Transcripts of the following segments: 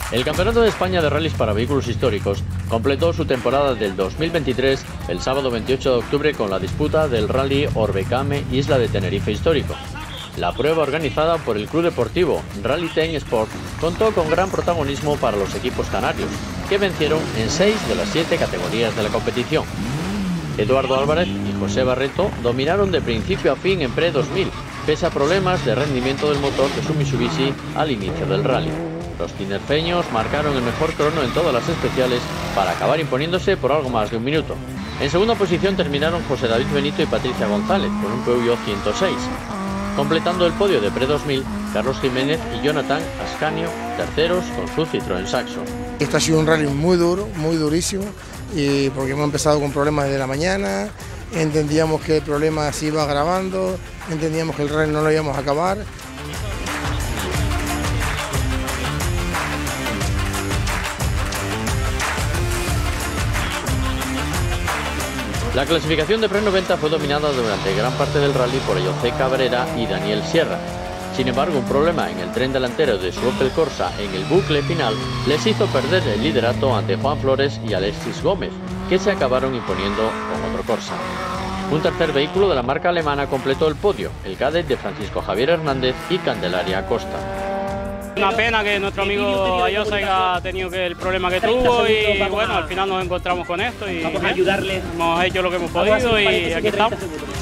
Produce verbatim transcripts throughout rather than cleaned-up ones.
El Campeonato de España de Rallys para Vehículos Históricos completó su temporada del dos mil veintitrés el sábado veintiocho de octubre con la disputa del Rally Orbecame Isla de Tenerife Histórico. La prueba, organizada por el Club Deportivo Rally Ten Sport, contó con gran protagonismo para los equipos canarios, que vencieron en seis de las siete categorías de la competición. Eduardo Álvarez y José Barreto dominaron de principio a fin en Pre dos mil, pese a problemas de rendimiento del motor de su Mitsubishi al inicio del rally. Los tinerfeños marcaron el mejor crono en todas las especiales para acabar imponiéndose por algo más de un minuto. En segunda posición terminaron José David Benito y Patricia González con un Peugeot ciento seis. Completando el podio de Pre dos mil, Carlos Jiménez y Jonathan Ascanio, terceros con su Citroën Saxo. Esto ha sido un rally muy duro, muy durísimo, y porque hemos empezado con problemas desde la mañana, entendíamos que el problema se iba agravando, entendíamos que el rally no lo íbamos a acabar. La clasificación de Pre noventa fue dominada durante gran parte del rally por José Cabrera y Daniel Sierra. Sin embargo, un problema en el tren delantero de su Opel Corsa en el bucle final les hizo perder el liderato ante Juan Flores y Alexis Gómez, que se acabaron imponiendo con otro Corsa. Un tercer vehículo de la marca alemana completó el podio, el Kadett de Francisco Javier Hernández y Candelaria Acosta. Una pena que nuestro amigo Ayosa haya tenido que el problema que tuvo y bueno, al final nos encontramos con esto y vamos a ayudarle. Hemos hecho lo que hemos podido y aquí estamos.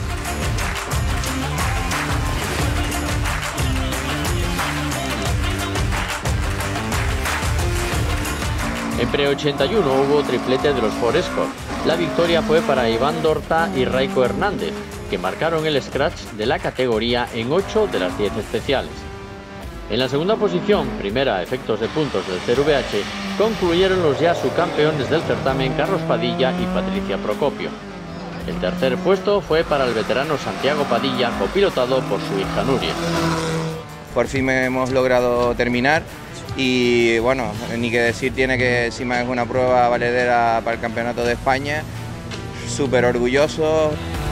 En Pre ochenta y uno hubo triplete de los Ford Escort. La victoria fue para Iván Dorta y Raico Hernández, que marcaron el scratch de la categoría en ocho de las diez especiales. En la segunda posición, primera a efectos de puntos del C R V H, concluyeron los ya subcampeones del certamen Carlos Padilla y Patricia Procopio. El tercer puesto fue para el veterano Santiago Padilla, copilotado por su hija Nuria. Por fin hemos logrado terminar y bueno, ni que decir tiene que encima es una prueba valedera para el Campeonato de España. Súper orgulloso.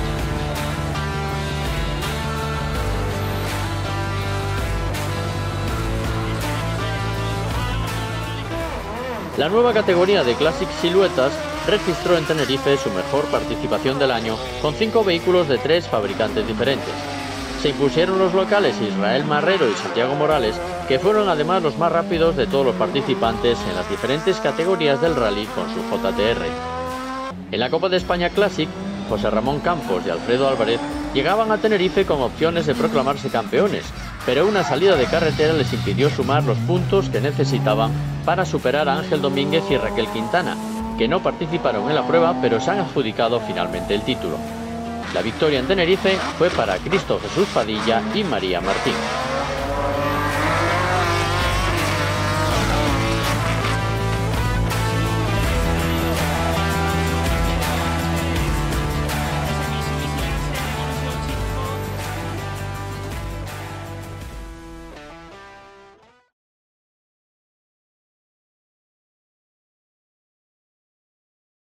La nueva categoría de Classic Siluetas registró en Tenerife su mejor participación del año, con cinco vehículos de tres fabricantes diferentes. Se impusieron los locales Israel Marrero y Santiago Morales, que fueron además los más rápidos de todos los participantes en las diferentes categorías del rally con su J T R. En la Copa de España Classic, José Ramón Campos y Alfredo Álvarez llegaban a Tenerife con opciones de proclamarse campeones, pero una salida de carretera les impidió sumar los puntos que necesitaban para superar a Ángel Domínguez y Raquel Quintana, que no participaron en la prueba pero se han adjudicado finalmente el título. La victoria en Tenerife fue para Cristo Jesús Padilla y María Martín.